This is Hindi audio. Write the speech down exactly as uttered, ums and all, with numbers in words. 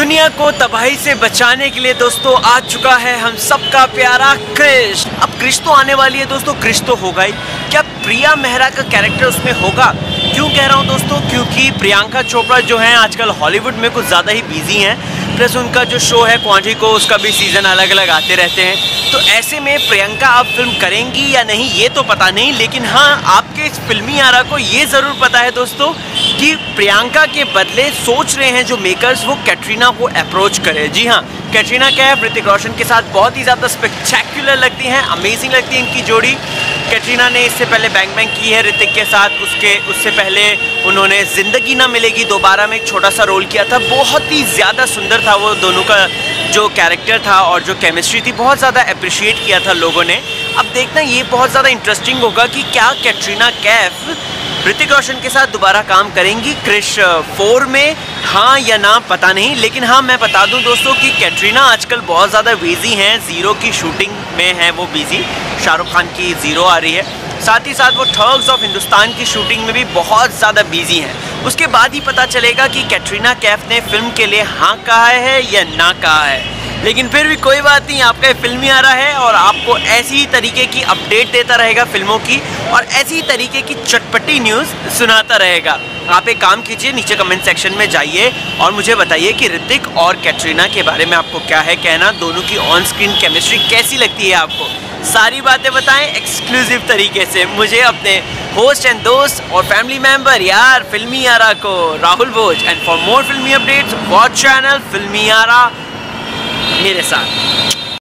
दुनिया को तबाही से बचाने के लिए दोस्तों आ चुका है हम सबका प्यारा क्रिश। अब क्रिश तो आने वाली है दोस्तों, क्रिश तो होगा ही। क्या प्रिया मेहरा का कैरेक्टर उसमें होगा? क्यों कह रहा हूँ दोस्तों, क्योंकि प्रियंका चोपड़ा जो है आजकल हॉलीवुड में कुछ ज़्यादा ही बिजी हैं, प्लस उनका जो शो है क्वांटिको उसका भी सीज़न अलग अलग आते रहते हैं। तो ऐसे में प्रियंका आप फिल्म करेंगी या नहीं ये तो पता नहीं, लेकिन हाँ आपके इस फिल्मी आरा को ये ज़रूर पता है दोस्तों कि प्रियंका के बदले सोच रहे हैं जो मेकर्स वो कैटरीना को अप्रोच करें। जी हाँ, कैटरीना कैफ ऋतिक रोशन के साथ बहुत ही ज़्यादा स्पेक्टेक्युलर लगती हैं, अमेजिंग लगती है इनकी जोड़ी। कैटरीना ने इससे पहले बैंग बैंग की है ऋतिक के साथ, उसके उससे पहले उन्होंने ज़िंदगी ना मिलेगी दोबारा में एक छोटा सा रोल किया था। बहुत ही ज़्यादा सुंदर था वो दोनों का जो कैरेक्टर था और जो केमिस्ट्री थी, बहुत ज़्यादा अप्रिशिएट किया था लोगों ने। अब देखना ये बहुत ज़्यादा इंटरेस्टिंग होगा कि क्या कैटरीना कैफ ऋतिक रोशन के साथ दोबारा काम करेंगी क्रिश फोर में, हाँ या ना पता नहीं। लेकिन हाँ मैं बता दूं दोस्तों कि कैटरीना आजकल बहुत ज़्यादा बिजी हैं, ज़ीरो की शूटिंग में है वो बिजी, शाहरुख खान की ज़ीरो आ रही है, साथ ही साथ वो ठग्स ऑफ हिंदुस्तान की शूटिंग में भी बहुत ज़्यादा बिजी हैं। उसके बाद ही पता चलेगा कि कैटरीना कैफ ने फिल्म के लिए हाँ कहा है या ना कहा है। लेकिन फिर भी कोई बात नहीं, आपका फिल्मी आ रहा है और आपको ऐसी ही तरीके की अपडेट देता रहेगा फिल्मों की और ऐसी ही तरीके की चटपटी न्यूज़ सुनाता रहेगा। आप एक काम कीजिए, नीचे कमेंट सेक्शन में जाइए और मुझे बताइए कि ऋतिक और कैटरीना के बारे में आपको क्या है कहना, दोनों की ऑन स्क्रीन केमिस्ट्री कैसी लगती है आपको। सारी बातें बताएं एक्सक्लूसिव तरीके से मुझे अपने होस्ट एंड दोस्त और फैमिली मेंबर यार फिल्मी आरा को, राहुल भोज। एंड फॉर मोर फिल्मी अपडेट्स वॉच चैनल फिल्मी आरा मेरे साथ।